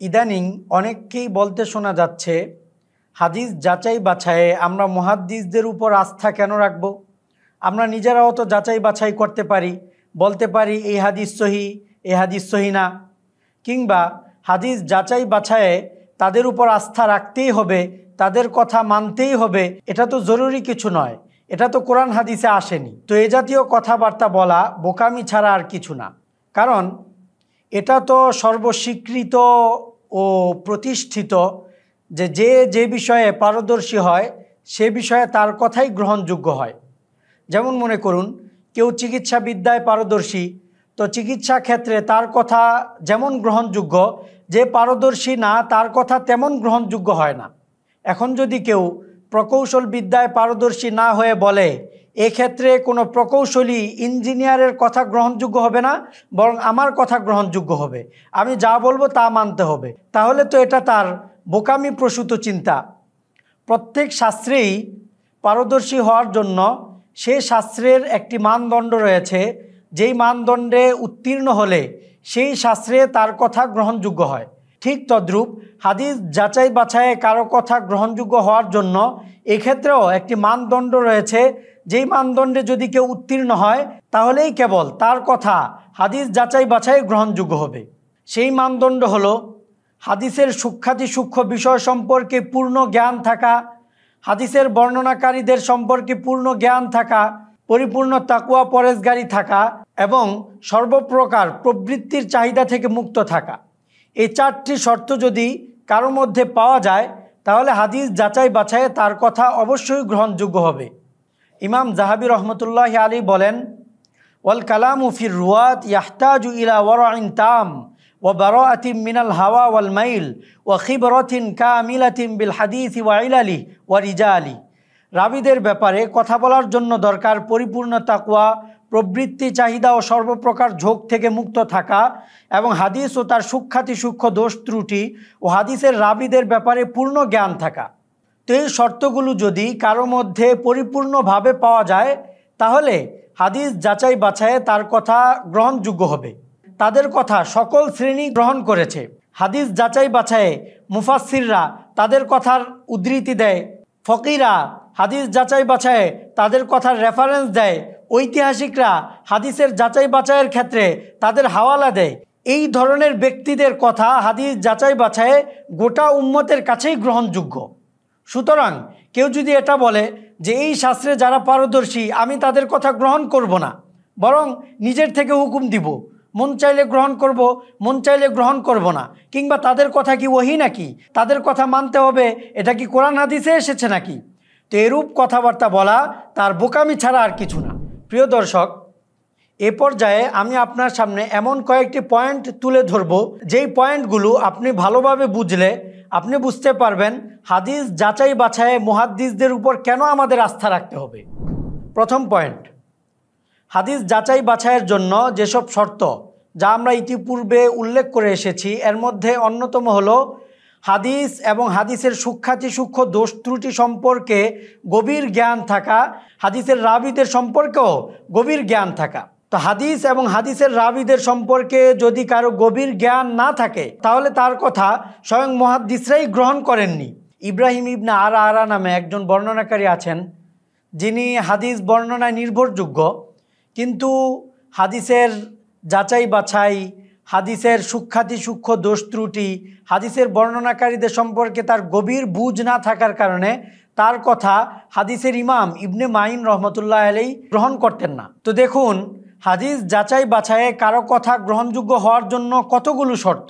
ইদানিং অনেককেই বলতে শোনা যাচ্ছে, হাদিস যাচাই বাছাইয়ে আমরা মুহাদ্দিসদের উপর আস্থা কেন রাখব? আমরা নিজেরাও তো যাচাই বাছাই করতে পারি, বলতে পারি এই হাদিস সহি, এই হাদিস সহি না। কিংবা হাদিস যাচাই বাছাইয়ে তাদের উপর আস্থা রাখতেই হবে, তাদের কথা মানতেই হবে, এটা তো জরুরি কিছু নয়, এটা তো কোরআন হাদিসে আসেনি। তো এ জাতীয় কথাবার্তা বলা বোকামি ছাড়া আর কিছু না। কারণ এটা তো সর্বস্বীকৃত ও প্রতিষ্ঠিত যে যে বিষয়ে পারদর্শী হয় সে বিষয়ে তার কথাই গ্রহণযোগ্য হয়। যেমন মনে করুন, কেউ চিকিৎসাবিদ্যায় পারদর্শী, তো চিকিৎসা ক্ষেত্রে তার কথা যেমন গ্রহণযোগ্য, যে পারদর্শী না তার কথা তেমন গ্রহণযোগ্য হয় না। এখন যদি কেউ প্রকৌশল বিদ্যায় পারদর্শী না হয়ে বলে, এক্ষেত্রে কোনো প্রকৌশলী ইঞ্জিনিয়ারের কথা গ্রহণযোগ্য হবে না, বরং আমার কথা গ্রহণযোগ্য হবে, আমি যা বলবো তা মানতে হবে, তাহলে তো এটা তার বোকামি প্রসূত চিন্তা। প্রত্যেক শাস্ত্রেই পারদর্শী হওয়ার জন্য সেই শাস্ত্রের একটি মানদণ্ড রয়েছে, যেই মানদণ্ডে উত্তীর্ণ হলে সেই শাস্ত্রে তার কথা গ্রহণযোগ্য হয়। ঠিক তদ্রূপ হাদিস যাচাই বাছাইয়ে কারো কথা গ্রহণযোগ্য হওয়ার জন্য এক্ষেত্রেও একটি মানদণ্ড রয়েছে, যেই মানদণ্ডে যদি কেউ উত্তীর্ণ হয় তাহলেই কেবল তার কথা হাদিস যাচাই বাছাই গ্রহণযোগ্য হবে। সেই মানদণ্ড হলো হাদিসের সূক্ষ্মাতি সূক্ষ্ম বিষয় সম্পর্কে পূর্ণ জ্ঞান থাকা, হাদিসের বর্ণনাকারীদের সম্পর্কে পূর্ণ জ্ঞান থাকা, পরিপূর্ণ তাকওয়া পরেজগারি থাকা এবং সর্বপ্রকার প্রবৃত্তির চাহিদা থেকে মুক্ত থাকা। এই চারটি শর্ত যদি কারো মধ্যে পাওয়া যায় তাহলে হাদিস যাচাই বাছাইয়ে তার কথা অবশ্যই গ্রহণযোগ্য হবে। ইমাম জাহাবি রহমতুল্লাহি আলাইহি বলেন, ওয়াল কালামু ফির রুয়াত ইয়াহতাজু ইলা ওয়ারাইন তাম ওয়া বারাআতিন মিনাল হাওয়া ওয়াল মাইল ওয়া খিবরাতিন কামিলাতিন বিল হাদিস ওয়া ইলালি ওয়া রিজালি। রাবীদের ব্যাপারে কথা বলার জন্য দরকার পরিপূর্ণ তাকওয়া, প্রবৃত্তি চাহিদা ও সর্বপ্রকার ঝোঁক থেকে মুক্ত থাকা এবং হাদিস ও তার সূক্ষ্মাতি সূক্ষ্ম দোষ ত্রুটি ও হাদিসের রাবীদের ব্যাপারে পূর্ণ জ্ঞান থাকা। তো এই শর্তগুলো যদি কারো মধ্যে পরিপূর্ণভাবে পাওয়া যায় তাহলে হাদিস যাচাই বাছাইয়ে তার কথা গ্রহণযোগ্য হবে। তাদের কথা সকল শ্রেণী গ্রহণ করেছে। হাদিস যাচাই বাছাইয়ে মুফাসসিররা তাদের কথার উদ্ধৃতি দেয়, ফকিরা হাদিস যাচাই বাছাইয়ে তাদের কথার রেফারেন্স দেয়, ঐতিহাসিকরা হাদিসের যাচাই বাছাইয়ের ক্ষেত্রে তাদের হাওয়ালা দেয়। এই ধরনের ব্যক্তিদের কথা হাদিস যাচাই বাছাইয়ে গোটা উম্মতের কাছেই গ্রহণযোগ্য। সুতরাং কেউ যদি এটা বলে যে এই শাস্ত্রে যারা পারদর্শী আমি তাদের কথা গ্রহণ করব না, বরং নিজের থেকে হুকুম দিব, মন চাইলে গ্রহণ করব, মন চাইলে গ্রহণ করব না, কিংবা তাদের কথা কি ওহী নাকি, তাদের কথা মানতে হবে, এটা কি কোরআন হাদিসে এসেছে নাকি, তো এরূপ কথাবার্তা বলা তার বোকামি ছাড়া আর কিছু না। প্রিয় দর্শক, এ পর্যায়ে আমি আপনার সামনে এমন কয়েকটি পয়েন্ট তুলে ধরব, যেই পয়েন্টগুলো আপনি ভালোভাবে বুঝলে আপনি বুঝতে পারবেন হাদিস যাচাই বাছাইয়ে মুহাদ্দিসদের উপর কেন আমাদের আস্থা রাখতে হবে। প্রথম পয়েন্ট, হাদিস যাচাই বাছাইয়ের জন্য যেসব শর্ত যা আমরা ইতিপূর্বে উল্লেখ করে এসেছি, এর মধ্যে অন্যতম হলো হাদিস এবং হাদিসের সূক্ষ্মাতি সূক্ষ্ম দোষ ত্রুটি সম্পর্কে গভীর জ্ঞান থাকা, হাদিসের রাবীদের সম্পর্কেও গভীর জ্ঞান থাকা। তো হাদিস এবং হাদিসের রাবীদের সম্পর্কে যদি কারো গভীর জ্ঞান না থাকে তাহলে তার কথা স্বয়ং মুহাদ্দিসরাই গ্রহণ করেননি। ইব্রাহিম ইবনে আরা নামে একজন বর্ণনাকারী আছেন, যিনি হাদিস বর্ণনায় নির্ভরযোগ্য, কিন্তু হাদিসের যাচাই বাছাই, হাদিসের সূক্ষ্মাতি সূক্ষ্ম দোষ ত্রুটি, হাদিসের বর্ণনাকারীদের সম্পর্কে তার গভীর বুঝ না থাকার কারণে তার কথা হাদিসের ইমাম ইবনে মাইন রহমতুল্লাহ আলাইহি গ্রহণ করতেন না। তো দেখুন, হাদিস যাচাই বাছাইয়ে কারো কথা গ্রহণযোগ্য হওয়ার জন্য কতগুলো শর্ত।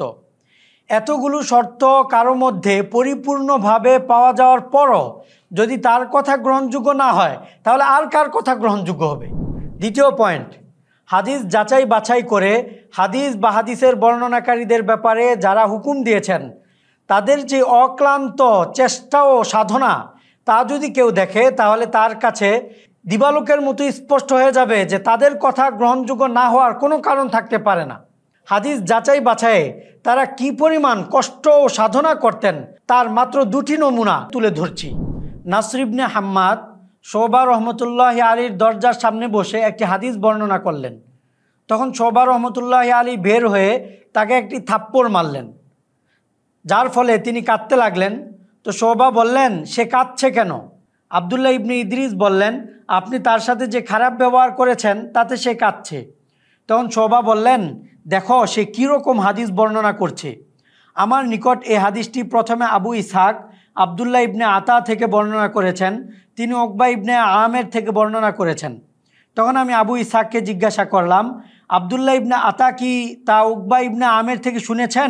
এতগুলো শর্ত কারো মধ্যে পরিপূর্ণভাবে পাওয়া যাওয়ার পরও যদি তার কথা গ্রহণযোগ্য না হয় তাহলে আর কার কথা গ্রহণযোগ্য হবে। দ্বিতীয় পয়েন্ট, হাদিস যাচাই বাছাই করে হাদিস বা হাদিসের বর্ণনাকারীদের ব্যাপারে যারা হুকুম দিয়েছেন তাদের যে অক্লান্ত চেষ্টা ও সাধনা তা যদি কেউ দেখে তাহলে তার কাছে দিবালোকের মতো স্পষ্ট হয়ে যাবে যে তাদের কথা গ্রহণযোগ্য না হওয়ার কোনো কারণ থাকতে পারে না। হাদিস যাচাই বাছাইয়ে তারা কি পরিমাণ কষ্ট ও সাধনা করতেন তার মাত্র দুটি নমুনা তুলে ধরছি। নাসর ইবনে হাম্মাদ শোবা রহমতুল্লাহ আলীর দরজার সামনে বসে একটি হাদিস বর্ণনা করলেন। তখন শোবা রহমতুল্লাহ আলী বের হয়ে তাকে একটি থাপ্পড় মারলেন। যার ফলে তিনি কাঁদতে লাগলেন। তো শোবা বললেন, সে কাঁদছে কেন? আবদুল্লাহ ইবনে ইদ্রিস বললেন, আপনি তার সাথে যে খারাপ ব্যবহার করেছেন তাতে সে কাঁদছে। তখন শোবা বললেন, দেখো সে কীরকম হাদিস বর্ণনা করছে। আমার নিকট এই হাদিসটি প্রথমে আবু ইসহাক আবদুল্লাহ ইবনে আতা থেকে বর্ণনা করেছেন, তিনি উকবা ইবনে আমের থেকে বর্ণনা করেছেন। তখন আমি আবু ইসহাককে জিজ্ঞাসা করলাম, আবদুল্লাহ ইবনে আতা কি তা উকবা ইবনে আমের থেকে শুনেছেন?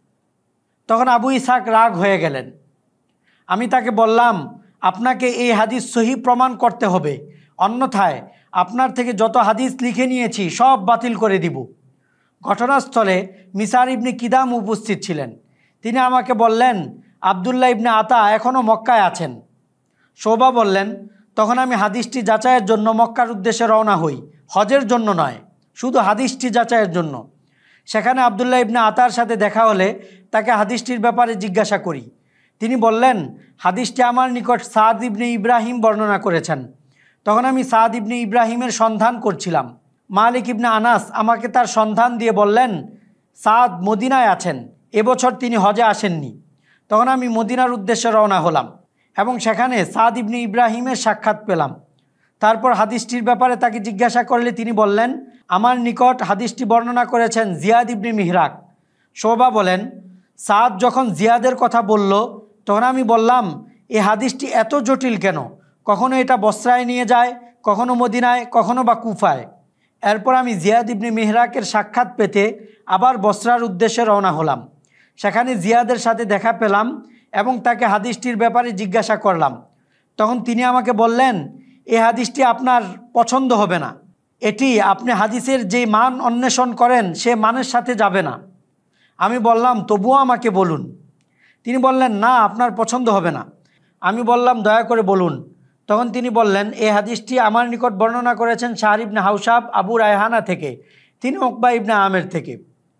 তখন আবু ইসহাক রাগ হয়ে গেলেন। আমি তাকে বললাম, আপনাকে এই হাদিস সহি প্রমাণ করতে হবে, অন্যথায় আপনার থেকে যত হাদিস লিখে নিয়েছি সব বাতিল করে দিব। ঘটনাস্থলে মিসার ইবনে কিদাম উপস্থিত ছিলেন। তিনি আমাকে বললেন, আবদুল্লাহ ইবনে আতা এখনও মক্কায় আছেন। শোবা বললেন, তখন আমি হাদিসটি যাচাইয়ের জন্য মক্কার উদ্দেশ্যে রওনা হই, হজের জন্য নয়, শুধু হাদিসটি যাচাইয়ের জন্য। সেখানে আবদুল্লাহ ইবনে আতার সাথে দেখা হলে তাকে হাদিসটির ব্যাপারে জিজ্ঞাসা করি। তিনি বললেন, হাদিসটি আমার নিকট সাদ ইবনে ইব্রাহিম বর্ণনা করেছেন। তখন আমি সাদ ইবনে ইব্রাহিমের সন্ধান করছিলাম। মালিক ইবনে আনাস আমাকে তার সন্ধান দিয়ে বললেন, সাদ মদিনায় আছেন, এবছর তিনি হজে আসেননি। তখন আমি মদিনার উদ্দেশ্যে রওনা হলাম এবং সেখানে সাদ ইবনে ইব্রাহিমের সাক্ষাৎ পেলাম। তারপর হাদিসটির ব্যাপারে তাকে জিজ্ঞাসা করলে তিনি বললেন, আমার নিকট হাদিসটি বর্ণনা করেছেন জিয়াদ ইবনে মিহরাক। শোবা বলেন, সাদ যখন জিয়াদের কথা বলল তখন আমি বললাম, এই হাদিসটি এত জটিল কেন? কখনো এটা বসরায় নিয়ে যায়, কখনো মদিনায়, কখনো বা কুফায়। এরপর আমি জিয়াদ ইবনে মিহরাকের সাক্ষাৎ পেতে আবার বসরার উদ্দেশ্যে রওনা হলাম। সেখানে জিয়াদের সাথে দেখা পেলাম এবং তাকে হাদিসটির ব্যাপারে জিজ্ঞাসা করলাম। তখন তিনি আমাকে বললেন, এই হাদিসটি আপনার পছন্দ হবে না, এটি আপনি হাদিসের যে মান অন্বেষণ করেন সে মানের সাথে যাবে না। আমি বললাম, তবুও আমাকে বলুন। তিনি বললেন, না, আপনার পছন্দ হবে না। আমি বললাম, দয়া করে বলুন। তখন তিনি বললেন, এই হাদিসটি আমার নিকট বর্ণনা করেছেন শাহর ইবনে হাউসাব আবু রায়হানা থেকে, তিনি উকবা ইবনে আমের থেকে।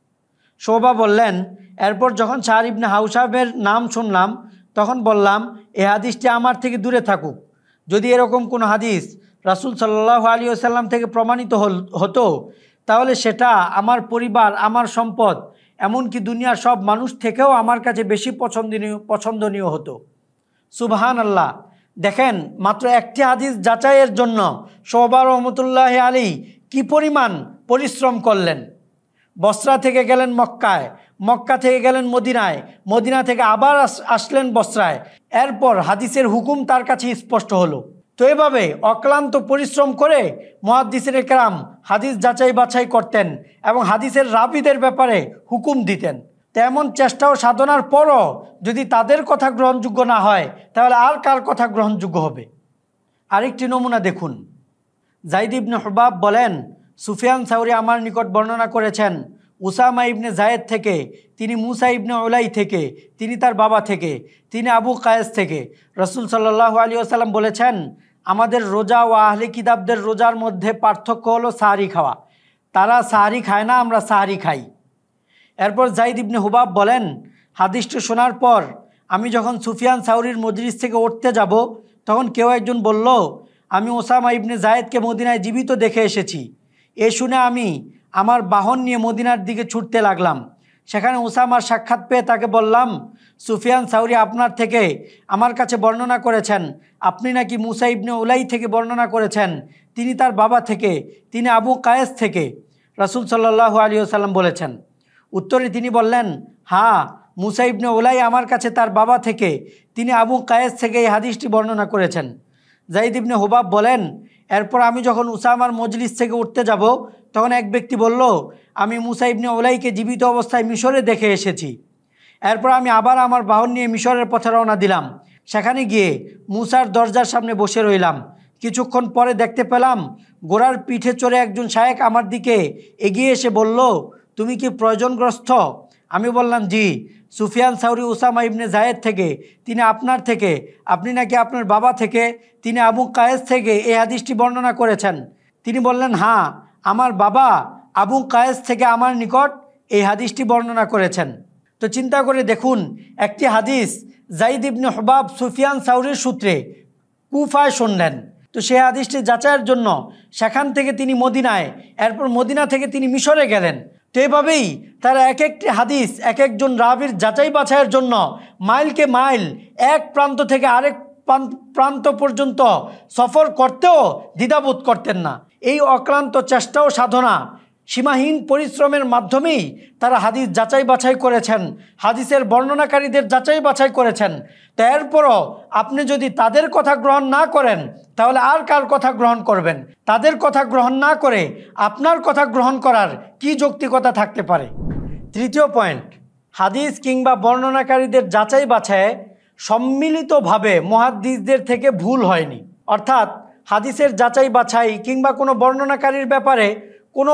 শোবা বললেন, এরপর যখন শাহর ইবনে হাউসাবের নাম শুনলাম তখন বললাম, এই হাদিসটি আমার থেকে দূরে থাকুক। যদি এরকম কোনো হাদিস রাসূল সাল্লাল্লাহু আলাইহি ওয়াসাল্লাম থেকে প্রমাণিত হতো তাহলে সেটা আমার পরিবার, আমার সম্পদ, এমনকি দুনিয়ার সব মানুষ থেকেও আমার কাছে বেশি পছন্দনীয় হতো। সুবহানাল্লাহ। দেখেন, মাত্র একটি হাদিস যাচাইয়ের জন্য শোবা রহমতুল্লাহ আলী কি পরিমাণ পরিশ্রম করলেন। বসরা থেকে গেলেন মক্কায়, মক্কা থেকে গেলেন মদিনায়, মদিনা থেকে আবার আসলেন বসরায়। এরপর হাদিসের হুকুম তার কাছে স্পষ্ট হলো। তো এভাবে অক্লান্ত পরিশ্রম করে মুহাদ্দিসিনে কেরাম হাদিস যাচাই বাছাই করতেন এবং হাদিসের রাবীদের ব্যাপারে হুকুম দিতেন। তেমন চেষ্টা ও সাধনার পরও যদি তাদের কথা গ্রহণযোগ্য না হয় তাহলে আর কার কথা গ্রহণযোগ্য হবে? আরেকটি নমুনা দেখুন। যায়েদ ইবনে হুবাব বলেন, সুফিয়ান সাউরি আমার নিকট বর্ণনা করেছেন উসামা ইবনে জায়েদ থেকে, তিনি মুসা ইবনে উলাই থেকে, তিনি তার বাবা থেকে, তিনি আবু কায়েস থেকে। রাসূল সাল্লাল্লাহু আলাইহি ওয়াসাল্লাম বলেছেন, আমাদের রোজা ও আহলে কিতাবদের রোজার মধ্যে পার্থক্য হলো সাহরি খাওয়া। তারা সাহরি খায় না, আমরা সাহরি খাই। এরপর যায়েদ ইবনে হুবাব বলেন, হাদিসটি শোনার পর আমি যখন সুফিয়ান সাউরির মজলিস থেকে উঠতে যাব তখন কেউ একজন বলল, আমি ওসামা ইবনে জায়েদকে মদিনায় জীবিত দেখে এসেছি। এ শুনে আমি আমার বাহন নিয়ে মদিনার দিকে ছুটতে লাগলাম। সেখানে ওসামার সাক্ষাৎ পেয়ে তাকে বললাম, সুফিয়ান সাউরি আপনার থেকে আমার কাছে বর্ণনা করেছেন, আপনি নাকি মুসা ইবনে উলাই থেকে বর্ণনা করেছেন, তিনি তার বাবা থেকে, তিনি আবু কায়েস থেকে রাসূল সাল্লাল্লাহু আলাইহি ওয়াসাল্লাম বলেছেন। উত্তরে তিনি বললেন, হ্যাঁ, মুসা ইবনে উলাই আমার কাছে তার বাবা থেকে, তিনি আবু কায়েস থেকে এই হাদিসটি বর্ণনা করেছেন। যায়েদ ইবনে হুবাব বলেন, এরপর আমি যখন উসামার মজলিস থেকে উঠতে যাব তখন এক ব্যক্তি বলল, আমি মুসা ইবনে উলাইকে জীবিত অবস্থায় মিশরে দেখে এসেছি। এরপর আমি আবার আমার বাহন নিয়ে মিশরের পথে রওনা দিলাম। সেখানে গিয়ে মুসার দরজার সামনে বসে রইলাম। কিছুক্ষণ পরে দেখতে পেলাম ঘোড়ার পিঠে চড়ে একজন শায়েখ আমার দিকে এগিয়ে এসে বলল, তুমি কি প্রয়োজনগ্রস্ত? আমি বললাম, জি। সুফিয়ান সাউরি উসামা ইবনে জায়েদ থেকে, তিনি আপনার থেকে, আপনি নাকি আপনার বাবা থেকে, তিনি আবু কায়েস থেকে এই হাদিসটি বর্ণনা করেছেন। তিনি বললেন, হ্যাঁ, আমার বাবা আবু কায়েস থেকে আমার নিকট এই হাদিসটি বর্ণনা করেছেন। তো চিন্তা করে দেখুন, একটি হাদিস যায়েদ ইবনে হুবাব সুফিয়ান সাউরির সূত্রে কুফায় শুনলেন। তো সেই হাদিসটি যাচাইয়ের জন্য সেখান থেকে তিনি মদিনায়, এরপর মদিনা থেকে তিনি মিশরে গেলেন। তো তো এভাবেই তারা এক একটি হাদিস এক একজন রাবির যাচাই বাছাইয়ের জন্য মাইলকে মাইল এক প্রান্ত থেকে আরেক প্রান্ত পর্যন্ত সফর করতেও দ্বিধাবোধ করতেন না। এই অক্লান্ত চেষ্টা ও সাধনা, সীমাহীন পরিশ্রমের মাধ্যমেই তারা হাদিস যাচাই বাছাই করেছেন, হাদিসের বর্ণনাকারীদের যাচাই বাছাই করেছেন। তো এরপরও আপনি যদি তাদের কথা গ্রহণ না করেন তাহলে আর কার কথা গ্রহণ করবেন? তাদের কথা গ্রহণ না করে আপনার কথা গ্রহণ করার কি যৌক্তিকতা থাকতে পারে? তৃতীয় পয়েন্ট, হাদিস কিংবা বর্ণনাকারীদের যাচাই বাছাইয়ে সম্মিলিতভাবে মুহাদ্দিসদের থেকে ভুল হয়নি। অর্থাৎ হাদিসের যাচাই বাছাই কিংবা কোনো বর্ণনাকারীর ব্যাপারে কোনো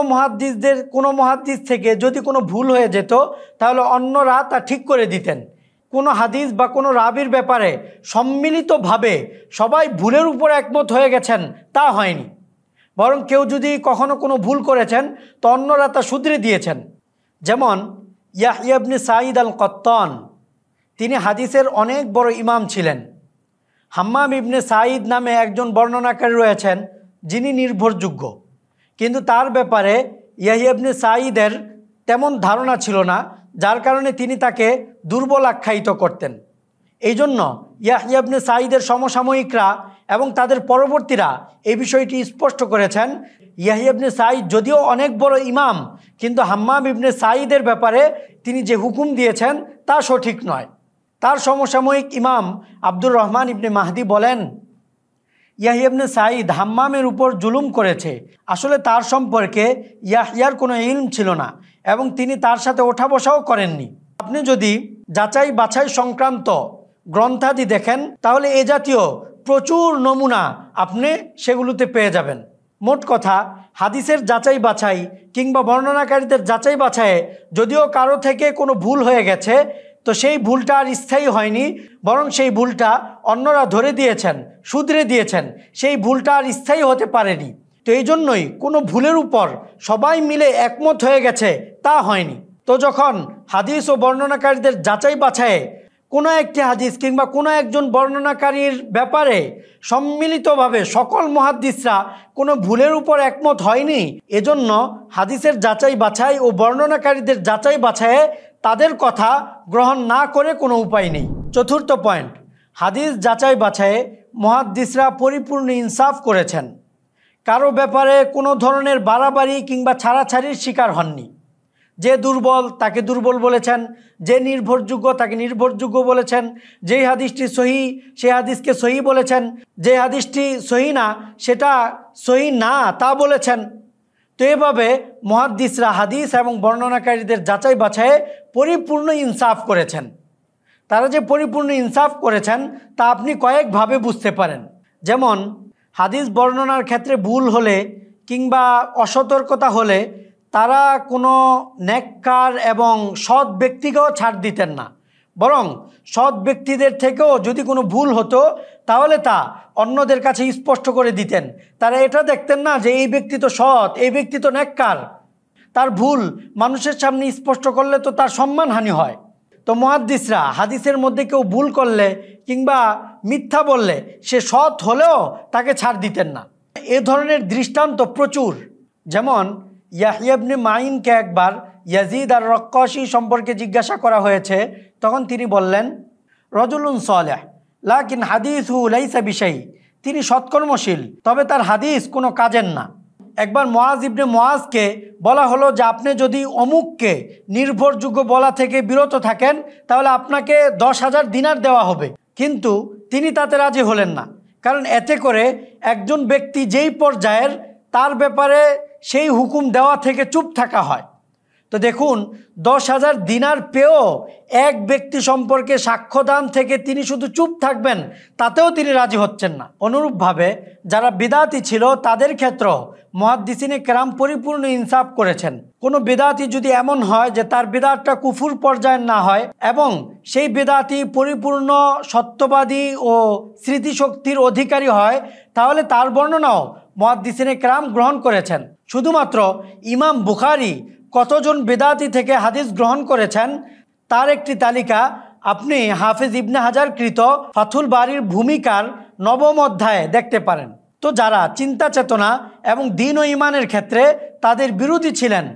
মুহাদ্দিস থেকে যদি কোনো ভুল হয়ে যেত তাহলে অন্যরা তা ঠিক করে দিতেন। কোনো হাদিস বা কোনো রাবির ব্যাপারে সম্মিলিতভাবে সবাই ভুলের উপর একমত হয়ে গেছেন তা হয়নি, বরং কেউ যদি কখনো কোনো ভুল করেছেন তো অন্যরা তা শুধরে দিয়েছেন। যেমন ইয়াহইয়া ইবনে সাঈদ আল কত্তান, তিনি হাদিসের অনেক বড় ইমাম ছিলেন। হাম্মাম ইবনে সাঈদ নামে একজন বর্ণনাকারী রয়েছেন যিনি নির্ভরযোগ্য, কিন্তু তার ব্যাপারে ইয়াহইয়া ইবনে সাঈদের তেমন ধারণা ছিল না, যার কারণে তিনি তাকে দুর্বল আখ্যায়িত করতেন। এই জন্য ইয়াহইয়া ইবনে সাঈদের সমসাময়িকরা এবং তাদের পরবর্তীরা এই বিষয়টি স্পষ্ট করেছেন, ইয়াহইয়া ইবনে সাঈদ যদিও অনেক বড় ইমাম, কিন্তু হাম্মাম ইবনে সাঈদের ব্যাপারে তিনি যে হুকুম দিয়েছেন তা সঠিক নয়। তার সমসাময়িক ইমাম আব্দুর রহমান ইবনে মাহদি বলেন, ইয়াহইয়া ইবনে সাঈদ হাম্মামের উপর জুলুম করেছে। আসলে তার সম্পর্কে ইয়াহইয়ার কোনো ইলম ছিল না এবং তিনি তার সাথে ওঠা বসাও করেননি। আপনি যদি যাচাই বাছাই সংক্রান্ত গ্রন্থাদি দেখেন তাহলে এ জাতীয় প্রচুর নমুনা আপনি সেগুলোতে পেয়ে যাবেন। মোট কথা, হাদিসের যাচাই বাছাই কিংবা বর্ণনাকারীদের যাচাই বাছাইয়ে যদিও কারো থেকে কোনো ভুল হয়ে গেছে, তো সেই ভুলটা আর স্থায়ী হয়নি, বরং সেই ভুলটা অন্যরা ধরে দিয়েছেন, শুধরে দিয়েছেন, সেই ভুলটা আর স্থায়ী হতে পারেনি। তো এই জন্যই কোনো ভুলের উপর সবাই মিলে একমত হয়ে গেছে তা হয়নি। তো যখন হাদিস ও বর্ণনাকারীদের যাচাই বাছাইয়ে কোনো একটি হাদিস কিংবা কোনো একজন বর্ণনাকারীর ব্যাপারে সম্মিলিতভাবে সকল মুহাদ্দিসরা কোনো ভুলের উপর একমত হয়নি, এজন্য হাদিসের যাচাই বাছাই ও বর্ণনাকারীদের যাচাই বাছাইয়ে তাদের কথা গ্রহণ না করে কোনো উপায় নেই। চতুর্থ পয়েন্ট, হাদিস যাচাই বাছাইয়ে মুহাদ্দিসরা পরিপূর্ণ ইনসাফ করেছেন, কারো ব্যাপারে কোনো ধরনের বাড়াবাড়ি কিংবা ছাড়াছাড়ির শিকার হননি। যে দুর্বল তাকে দুর্বল বলেছেন, যে নির্ভরযোগ্য তাকে নির্ভরযোগ্য বলেছেন, যেই হাদিসটি সহি সেই হাদিসকে সহি বলেছেন, যে হাদিসটি সহি না সেটা সহি না তা বলেছেন। তো এভাবে মুহাদ্দিসরা হাদিস এবং বর্ণনাকারীদের যাচাই বাছাইয়ে পরিপূর্ণ ইনসাফ করেছেন। তারা যে পরিপূর্ণ ইনসাফ করেছেন তা আপনি কয়েকভাবে বুঝতে পারেন। যেমন হাদিস বর্ণনার ক্ষেত্রে ভুল হলে কিংবা অসতর্কতা হলে তারা কোনো নেককার এবং সৎ ব্যক্তিকেও ছাড় দিতেন না, বরং সৎ ব্যক্তিদের থেকেও যদি কোনো ভুল হতো তাহলে তা অন্যদের কাছে স্পষ্ট করে দিতেন। তারা এটা দেখতেন না যে এই ব্যক্তি তো সৎ, এই ব্যক্তি তো নেককার, তার ভুল মানুষের সামনে স্পষ্ট করলে তো তার সম্মানহানি হয়। তো মুহাদ্দিসরা হাদিসের মধ্যে কেউ ভুল করলে কিংবা মিথ্যা বললে সে সৎ হলেও তাকে ছাড় দিতেন না। এ ধরনের দৃষ্টান্ত প্রচুর। যেমন ইয়াহইয়া ইবনে মাঈনকে একবার ইয়াজিদ আর রক্কাশি সম্পর্কে জিজ্ঞাসা করা হয়েছে, তখন তিনি বললেন, রজুলুন সালেহ লাকিন হাদিসহু লাইসা বিশাই, তিনি সৎকর্মশীল তবে তার হাদিস কোনো কাজের না। একবার মুআজ ইবনে মুআজকে বলা হলো যে আপনি যদি অমুককে নির্ভরযোগ্য বলা থেকে বিরত থাকেন তাহলে আপনাকে 10,000 দিনার দেওয়া হবে, কিন্তু তিনি তাতে রাজি হলেন না, কারণ এতে করে একজন ব্যক্তি যেই পর্যায়ের তার ব্যাপারে সেই হুকুম দেওয়া থেকে চুপ থাকা হয়। তো দেখুন, 10,000 দিনার পেয়েও এক ব্যক্তি সম্পর্কে সাক্ষ্যদান থেকে তিনি শুধু চুপ থাকবেন তাতেও তিনি রাজি হচ্ছেন না। অনুরূপভাবে যারা বিদাতি ছিল তাদের ক্ষেত্রেও মুহাদ্দিসিনে কেরাম পরিপূর্ণ ইনসাফ করেছেন। কোনো বিদাতি যদি এমন হয় যে তার বিদাতটা কুফুর পর্যায়ের না হয় এবং সেই বিদাতি পরিপূর্ণ সত্যবাদী ও স্মৃতিশক্তির অধিকারী হয়, তাহলে তার বর্ণনাও মুহাদ্দিসিনে কেরাম গ্রহণ করেছেন। শুধুমাত্র ইমাম বুখারী কতজন বেদাতি থেকে হাদিস গ্রহণ করেছেন তার একটি তালিকা আপনি হাফেজ ইবনে হাজার কৃত ফাথুল বারির ভূমিকার 9ম অধ্যায়ে দেখতে পারেন। তো যারা চিন্তা চেতনা এবং দ্বীন ও ইমানের ক্ষেত্রে তাদের বিরোধী ছিলেন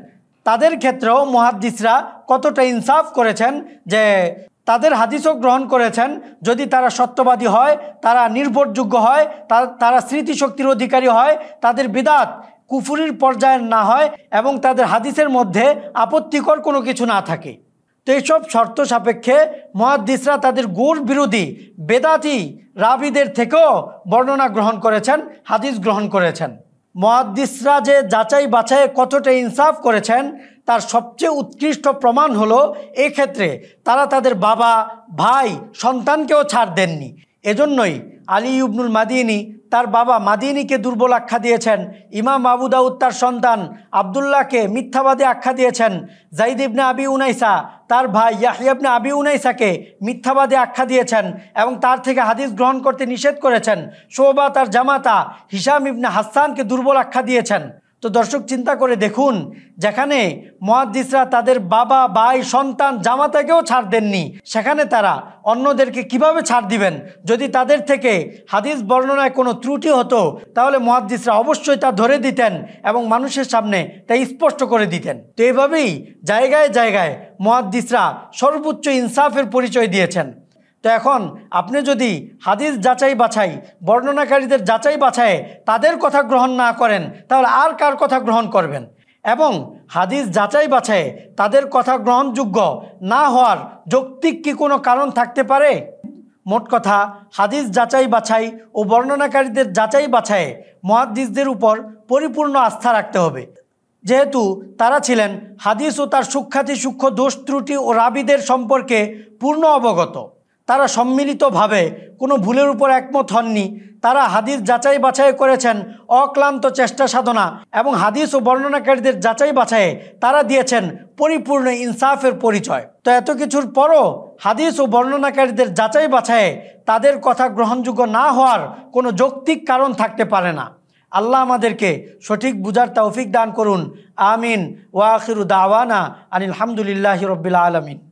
তাদের ক্ষেত্রেও মুহাদ্দিসরা কতটা ইনসাফ করেছেন যে তাদের হাদিসও গ্রহণ করেছেন যদি তারা সত্যবাদী হয়, তারা নির্ভরযোগ্য হয়, তারা স্মৃতিশক্তির অধিকারী হয়, তাদের বিদআত কুফুরির পর্যায়ের না হয় এবং তাদের হাদিসের মধ্যে আপত্তিকর কোনো কিছু না থাকে। তো এইসব শর্ত সাপেক্ষে মুহাদ্দিসরা তাদের গুর বিরোধী বেদাতি রাবিদের থেকেও বর্ণনা গ্রহণ করেছেন, হাদিস গ্রহণ করেছেন। মুহাদ্দিসরা যে যাচাই বাছাইয়ে কতটা ইনসাফ করেছেন তার সবচেয়ে উৎকৃষ্ট প্রমাণ হলো এক্ষেত্রে তারা তাদের বাবা, ভাই, সন্তানকেও ছাড় দেননি। এজন্যই আলী ইবনুল মাদিনী তার বাবা মাদিনীকে দুর্বল আখ্যা দিয়েছেন, ইমাম আবু দাউদ তার সন্তান আবদুল্লাহকে মিথ্যাবাদী আখ্যা দিয়েছেন, যায়েদ ইবনে আবি উনাইসা তার ভাই ইয়াহইয়া ইবনে আবি উনাইসাকে মিথ্যাবাদী আখ্যা দিয়েছেন এবং তার থেকে হাদিস গ্রহণ করতে নিষেধ করেছেন, শুবা তার জামাতা হিশাম ইবনে হাসানকে দুর্বল আখ্যা দিয়েছেন। তো দর্শক চিন্তা করে দেখুন, যেখানে মুহাদ্দিসরা তাদের বাবা, ভাই, সন্তান, জামাতাকেও ছাড় দেননি, সেখানে তারা অন্যদেরকে কিভাবে ছাড় দিবেন? যদি তাদের থেকে হাদিস বর্ণনায় কোনো ত্রুটি হতো তাহলে মুহাদ্দিসরা অবশ্যই তা ধরে দিতেন এবং মানুষের সামনে তা স্পষ্ট করে দিতেন। তো এভাবেই জায়গায় জায়গায় মুহাদ্দিসরা সর্বোচ্চ ইনসাফের পরিচয় দিয়েছেন। তো এখন আপনি যদি হাদিস যাচাই বাছাই, বর্ণনাকারীদের যাচাই বাছাইয়ে তাদের কথা গ্রহণ না করেন তাহলে আর কার কথা গ্রহণ করবেন? এবং হাদিস যাচাই বাছাইয়ে তাদের কথা গ্রহণযোগ্য না হওয়ার যৌক্তিক কি কোনো কারণ থাকতে পারে? মোট কথা, হাদিস যাচাই বাছাই ও বর্ণনাকারীদের যাচাই বাছাইয়ে মুহাদ্দিসদের উপর পরিপূর্ণ আস্থা রাখতে হবে, যেহেতু তারা ছিলেন হাদিস ও তার সূক্ষ্মাতি সূক্ষ্ম দোষ ত্রুটি ও রাবিদের সম্পর্কে পূর্ণ অবগত। তারা সম্মিলিতভাবে কোনো ভুলের উপর একমত হননি। তারা হাদিস যাচাই বাছাই করেছেন অক্লান্ত চেষ্টা সাধনা এবং হাদিস ও বর্ণনাকারীদের যাচাই বাছাইয়ে তারা দিয়েছেন পরিপূর্ণ ইনসাফের পরিচয়। তো এত কিছুর পরও হাদিস ও বর্ণনাকারীদের যাচাই বাছাইয়ে তাদের কথা গ্রহণযোগ্য না হওয়ার কোনো যৌক্তিক কারণ থাকতে পারে না। আল্লাহ আমাদেরকে সঠিক বুঝার তৌফিক দান করুন। আমিন। ওয়া আখিরু দাওয়ানা আনিল হামদুলিল্লাহি রাব্বিল আলামিন।